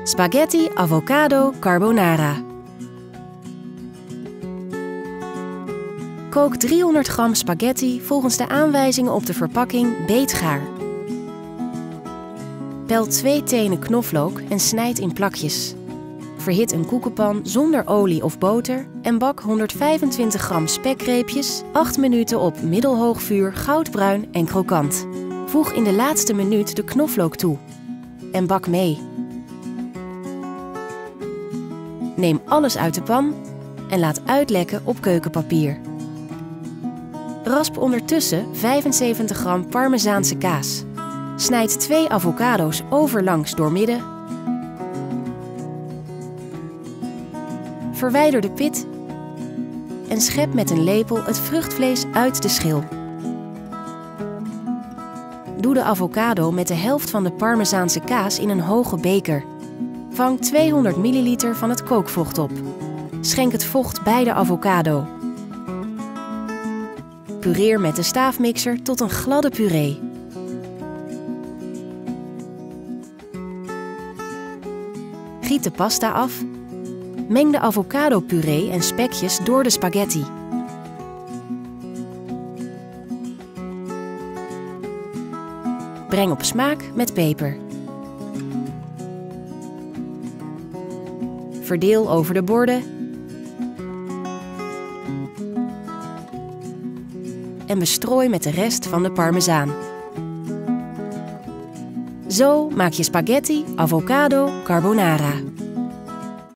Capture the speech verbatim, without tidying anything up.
Spaghetti avocado carbonara. Kook driehonderd gram spaghetti volgens de aanwijzingen op de verpakking beetgaar. Pel twee tenen knoflook en snijd in plakjes. Verhit een koekenpan zonder olie of boter en bak honderdvijfentwintig gram spekreepjes acht minuten op middelhoog vuur goudbruin en krokant. Voeg in de laatste minuut de knoflook toe en bak mee. Neem alles uit de pan en laat uitlekken op keukenpapier. Rasp ondertussen vijfenzeventig gram Parmezaanse kaas. Snijd twee avocado's overlangs doormidden. Verwijder de pit en schep met een lepel het vruchtvlees uit de schil. Doe de avocado met de helft van de Parmezaanse kaas in een hoge beker. Vang tweehonderd milliliter van het kookvocht op. Schenk het vocht bij de avocado. Pureer met de staafmixer tot een gladde puree. Giet de pasta af. Meng de avocado-puree en spekjes door de spaghetti. Breng op smaak met peper. Verdeel over de borden. En bestrooi met de rest van de parmezaan. Zo maak je spaghetti avocado carbonara.